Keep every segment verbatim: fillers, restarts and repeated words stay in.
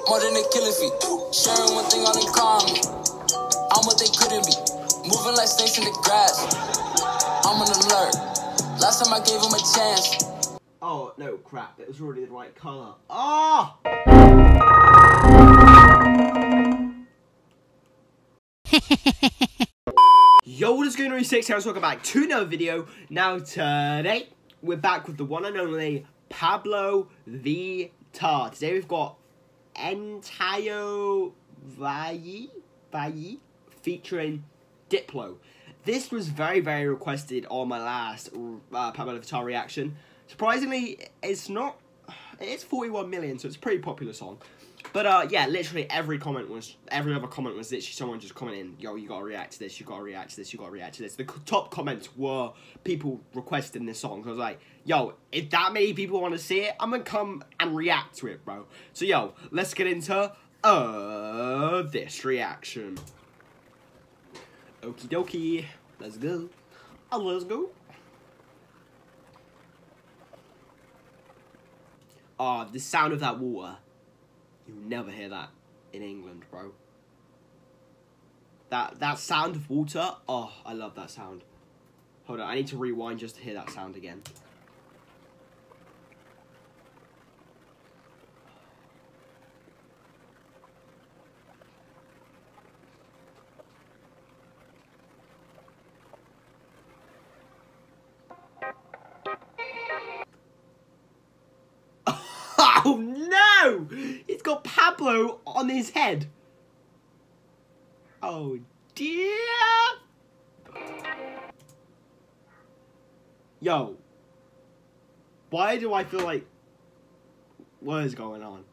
more than a killing fee. Sharing one thing all in common. I'm what they couldn't be. Moving like snakes in the grass. I'm on alert. Last time I gave him a chance. Oh, no, crap. It was already the right colour. Ah! Yo, what is going on, six here? Welcome back to another video. Now, today, we're back with the one and only Pabllo Vittar. Today, we've got Então Vai, Vai featuring Diplo. This was very, very requested on my last uh, Pabllo Vittar reaction. Surprisingly, it's not, it's forty-one million, so it's a pretty popular song. But, uh, yeah, literally every comment was, every other comment was literally someone just commenting, yo, you gotta react to this, you gotta react to this, you gotta react to this. The top comments were people requesting this song. So I was like, yo, if that many people want to see it, I'm gonna come and react to it, bro. So, yo, let's get into, uh, this reaction. Okie dokie, let's go. Oh, let's go. Oh, the sound of that water. You never hear that in England, bro. That that sound of water, oh, I love that sound. Hold on, I need to rewind just to hear that sound again. Oh no! It's got Pabllo on his head. Oh dear. Yo. Why do I feel like... What is going on?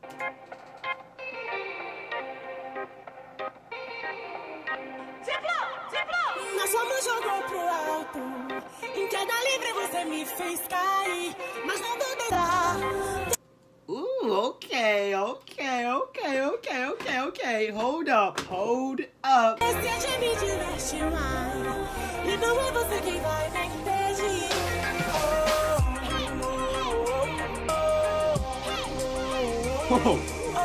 Diplo! Diplo! Nós fomos jogou pro alto. Em queda livre você me fez cair. Mas não deu de... Ooh, okay, okay, okay, okay, okay, okay. Hold up, hold up. Whoa.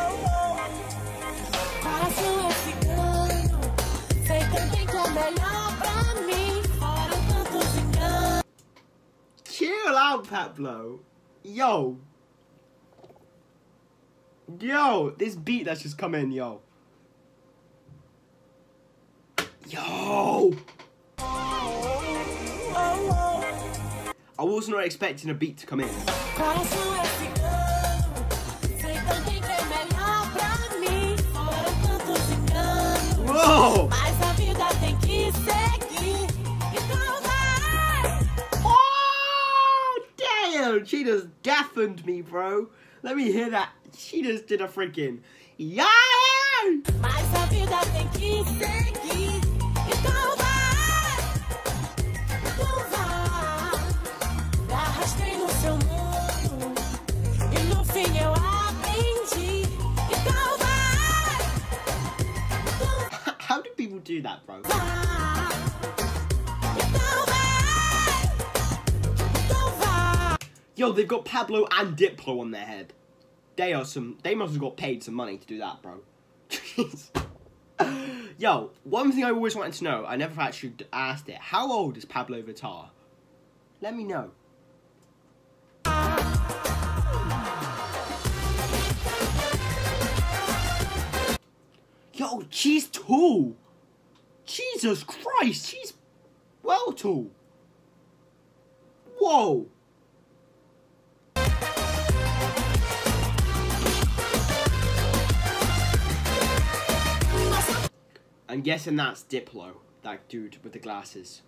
Chill out, Pabllo. Yo. Yo, this beat that's just come in, yo. Yo! I was not expecting a beat to come in. Whoa! Oh, damn! She just deafened me, bro. Let me hear that. She just did a freaking yeah! How do people do that, bro? Yo, they've got Pabllo and Diplo on their head. They are some. They must have got paid some money to do that, bro. Yo, one thing I always wanted to know, I never actually asked it. How old is Pabllo Vittar? Let me know. Yo, she's tall. Jesus Christ, she's well tall. Whoa. I'm guessing that's Diplo, that dude with the glasses.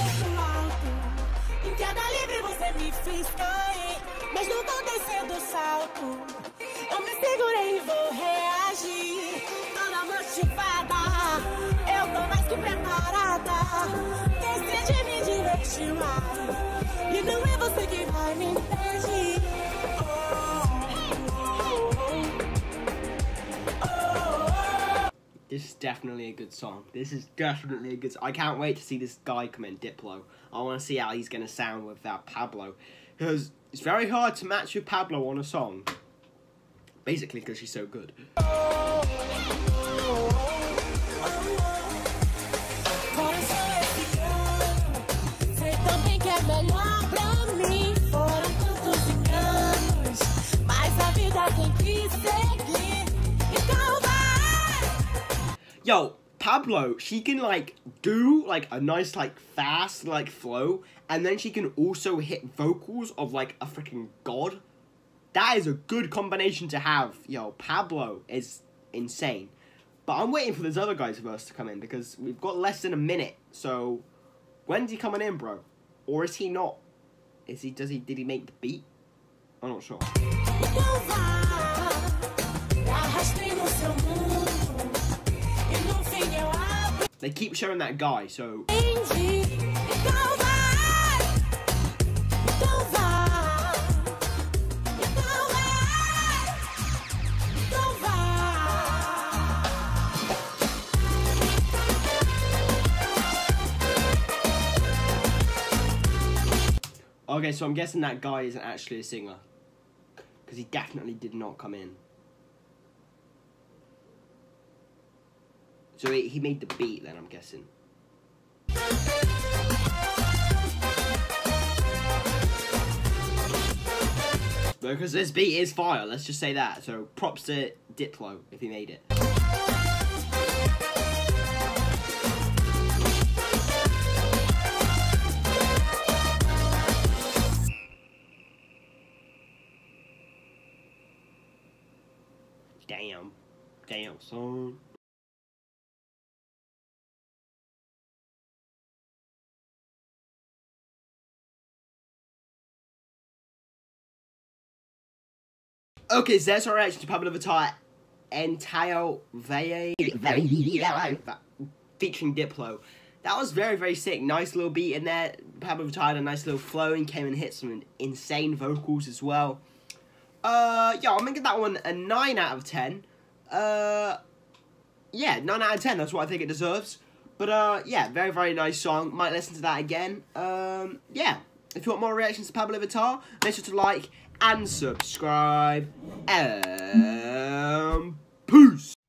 This is definitely a good song. This is definitely a good song. I can't wait to see this guy come in, Diplo. I want to see how he's going to sound without Pabllo. Because it's very hard to match with Pabllo on a song. Basically, because she's so good. Yo, Pabllo, she can like do like a nice like fast like flow, and then she can also hit vocals of like a freaking god. That is a good combination to have. Yo, Pabllo is insane. But I'm waiting for this other guy's verse to come in because we've got less than a minute. So when's he coming in, bro? Or is he not? Is he? Does he? Did he make the beat? I'm not sure. They keep showing that guy, so. Okay, so I'm guessing that guy isn't actually a singer. Because he definitely did not come in. So he, he made the beat then, I'm guessing. Because this beat is fire, let's just say that. So props to Diplo if he made it. Damn. Damn, son. Okay, so that's our reaction to Pabllo Vittar Então Vai featuring Diplo. That was very, very sick. Nice little beat in there. Pabllo Vittar had a nice little flow and came and hit some insane vocals as well. Uh, yeah, I'm gonna give that one a nine out of ten. Uh, yeah, nine out of ten, that's what I think it deserves. But, uh, yeah, very, very nice song. Might listen to that again. Um, yeah. If you want more reactions to Pabllo Vittar, make sure to like and subscribe. And peace!